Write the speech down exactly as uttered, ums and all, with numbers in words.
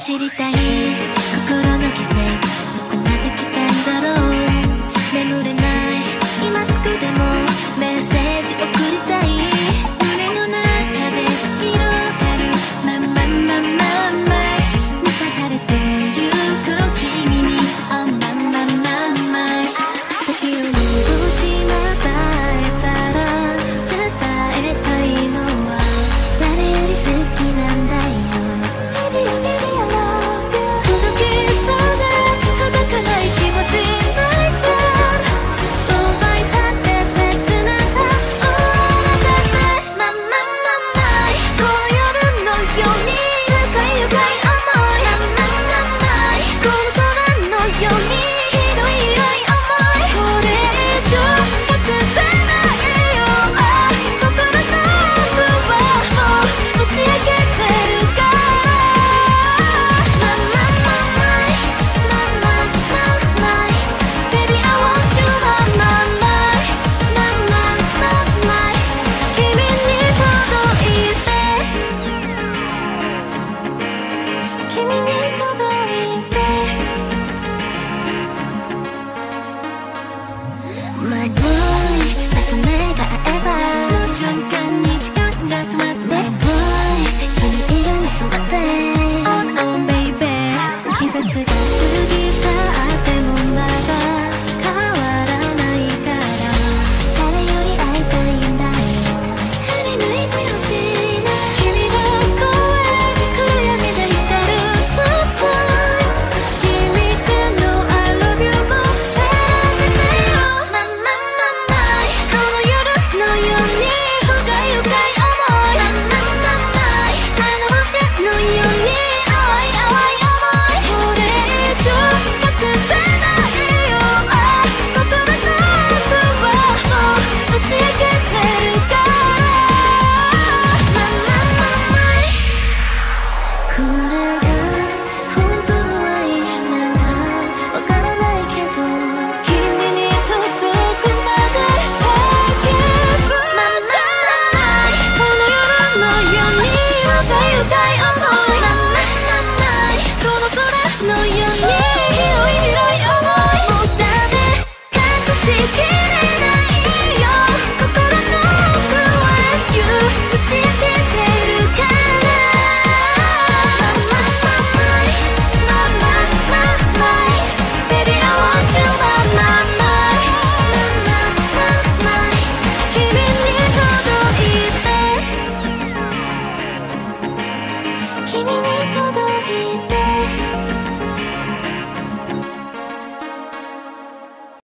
知りたい心の季節どこまで来たんだろう。眠れない今すぐでもメッセージ送りたい。胸の中で広がるまんまんまんまんま満たされてゆく君に Oh まんまんまんま時を濁しまたえたら伝えたいのは誰より好きなんだよ。Baby baby I love you 届きそうで届かない気持ち泣いて奪い去って切なさ終わらせてまんまんまんまいこの夜のように深い深い想いまんまんまんまいこの空のように広い広い想いこれ以上隠せないよ心の奥はもう打ち明けてるからまんまんまんまいまんまんまんまい Baby I want you まんまんまいまんまんまんまい君に届いて君に届いてMy boy あと目が合えばその瞬間に時間が止まって My boy 君色に染まって On on baby 季節が過ぎ去ってもまだ変わらないから誰より会いたいんだよ。振り向いてほしいな君の声暗闇で光る Spotlight 秘密の I love you を照らしてよまんまんまんまいこの夜のように深い深い想いまんまんまんまいあの星のように淡い淡い想いこれ以上隠せないよ心の奥はもう打ち明けてるからまんまんまんまいこれが本当の愛なんだわからないけど君に届くまで Thank you まんまんまいこの夜のように深い深い想いまんまんまんまいこの空のように広い広い想いもうダメ隠しきれないよ心の奥は You 打ち明けてるからまんまんまんまいまんまんまんまい Baby I want you まんまんまいまんまんまんまい君に届いて君に届いて